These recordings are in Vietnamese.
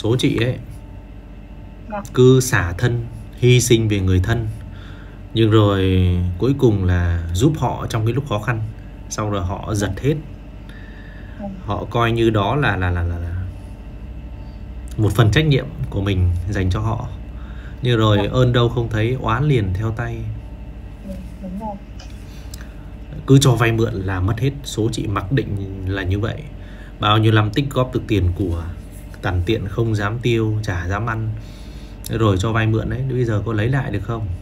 Số chị ấy Dạ. cứ xả thân, hy sinh về người thân, nhưng rồi cuối cùng là giúp họ trong cái lúc khó khăn, sau rồi họ giật hết. Ừ. Họ coi như đó là một phần trách nhiệm của mình dành cho họ, nhưng Dạ. rồi ơn đâu không thấy, oán liền theo tay. Ừ, đúng rồi. Cứ cho vay mượn là mất hết. Số chị mặc định là như vậy. Bao nhiêu năm tích góp được tiền của, tằn tiện không dám tiêu, chả dám ăn, rồi cho vay mượn đấy, bây giờ có lấy lại được không?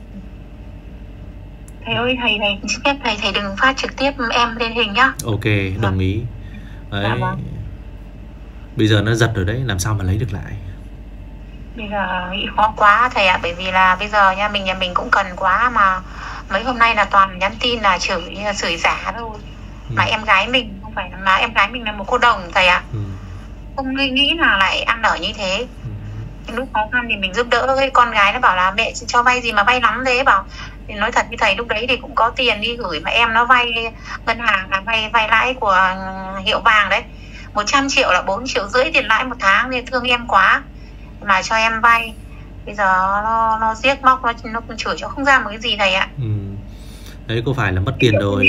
Thầy ơi, thầy xin phép thầy đừng phát trực tiếp em lên hình nhá. Ok, đồng ý. Dạ Đấy, vâng. bây giờ nó giật rồi đấy, làm sao mà lấy được lại? Bây giờ nghĩ khó quá thầy ạ, bởi vì là bây giờ nhà mình cũng cần quá mà mấy hôm nay là toàn nhắn tin là chửi giả thôi. Mà em gái mình không phải là em gái mình là một cô đồng thầy ạ. Không nghĩ là lại ăn ở như thế. Lúc khó khăn thì mình giúp đỡ, cái con gái nó bảo là mẹ cho vay gì mà vay lắm thế, bảo thì nói thật với thầy lúc đấy thì cũng có tiền đi gửi mà em nó vay ngân hàng, là vay lãi của Hiệu Vàng đấy, 100 triệu là 4,5 triệu tiền lãi một tháng, nên thương em quá mà cho em vay. Bây giờ nó giết móc, nó chửi cho không ra một cái gì thầy ạ. Đấy, có phải là mất tiền rồi,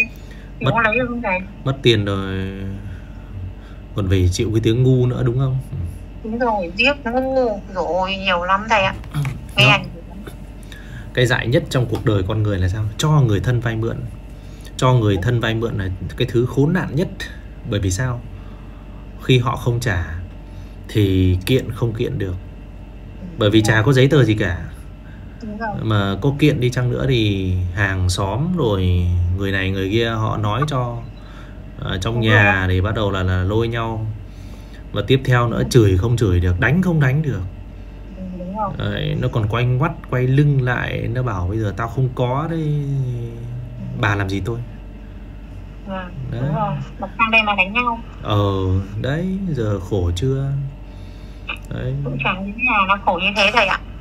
mất tiền rồi còn về chịu cái tiếng ngu nữa đúng không? Đúng rồi, giết ngu rồi nhiều lắm thầy ạ. Nghe cái dại nhất trong cuộc đời con người là sao? Cho người thân vay mượn. Cho người thân vay mượn là cái thứ khốn nạn nhất. Bởi vì sao? Khi họ không trả thì kiện không kiện được, bởi vì chả có giấy tờ gì cả. Mà có kiện đi chăng nữa thì hàng xóm rồi người này người kia họ nói cho trong nhà thì bắt đầu là lôi nhau. Và tiếp theo nữa, chửi không chửi được, đánh không đánh được. Đấy, nó còn quay ngoắt, quay lưng lại, nó bảo bây giờ tao không có đấy, bà làm gì tôi. Đấy. Đúng rồi, bật sang đây mà đánh nhau. Đấy, giờ khổ chưa. Đấy. Cũng chẳng như thế nào nó khổ như thế thầy ạ.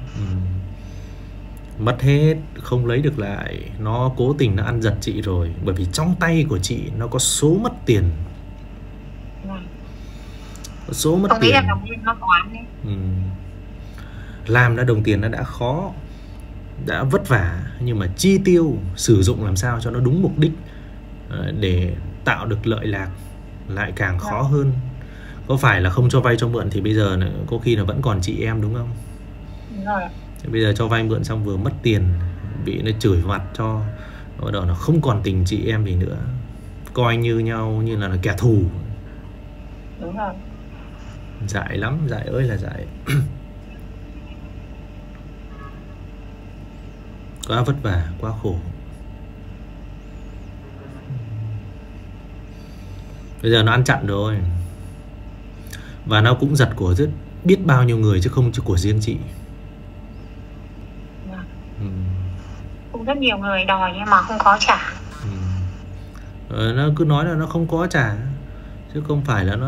Mất hết, không lấy được lại. Nó cố tình nó ăn giật chị rồi, bởi vì trong tay của chị nó có số mất tiền. Có số mất không tiền. Nghĩ là đồng tiền nó toán đấy. Làm ra đồng tiền nó đã khó, đã vất vả, nhưng mà chi tiêu, sử dụng làm sao cho nó đúng mục đích để tạo được lợi lạc lại càng khó hơn. Có phải là không cho vay cho mượn thì bây giờ có khi là vẫn còn chị em đúng không? Đúng rồi. Bây giờ cho vay mượn xong vừa mất tiền, bị nó chửi mặt cho, bắt đầu nó không còn tình chị em gì nữa, coi như nhau như là kẻ thù. Đúng rồi. Dại lắm, dại ơi là dại. Quá vất vả, quá khổ. Bây giờ nó ăn chặn rồi. Và nó cũng giật của rất biết bao nhiêu người chứ không chỉ của riêng chị. Cũng rất nhiều người đòi nhưng mà không có trả. Nó cứ nói là nó không có trả, chứ không phải là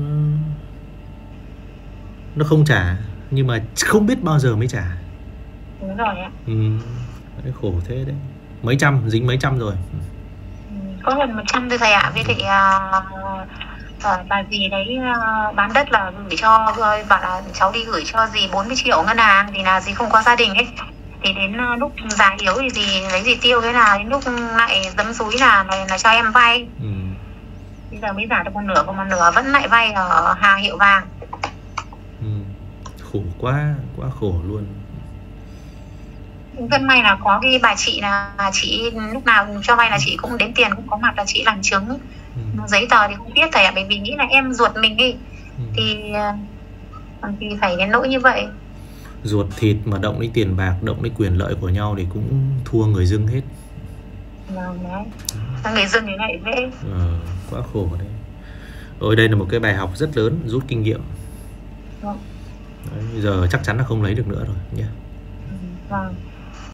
nó không trả, nhưng mà không biết bao giờ mới trả. Đúng rồi ạ. Đấy, khổ thế đấy. Mấy trăm, dính mấy trăm rồi. Có gần 100 thôi thầy ạ. Với lại bà dì đấy bán đất là gửi cho, bảo là cháu đi gửi cho dì 40 triệu ngân hàng, thì là dì không có gia đình ấy, thì đến lúc già yếu thì dì lấy gì tiêu, thế là đến lúc lại dấm dúi là cho em vay. Bây giờ mới giả được một nửa, còn một nửa vẫn lại vay ở hàng Hiệu Vàng. Khổ quá, quá khổ luôn. Rất may là có cái bà chị, là chị lúc nào cho vay là chị cũng đến tiền, cũng có mặt, là chị làm chứng. Giấy tờ thì không biết thầy ạ, bởi vì nghĩ là em ruột mình đi thì phải đến nỗi như vậy. Ruột thịt mà động đến tiền bạc, động đến quyền lợi của nhau thì cũng thua người dưng hết. Đấy. Người dưng thì lại dễ. Quá khổ đấy. Rồi đây là một cái bài học rất lớn, rút kinh nghiệm. Đấy, giờ chắc chắn là không lấy được nữa rồi nhé. Vâng.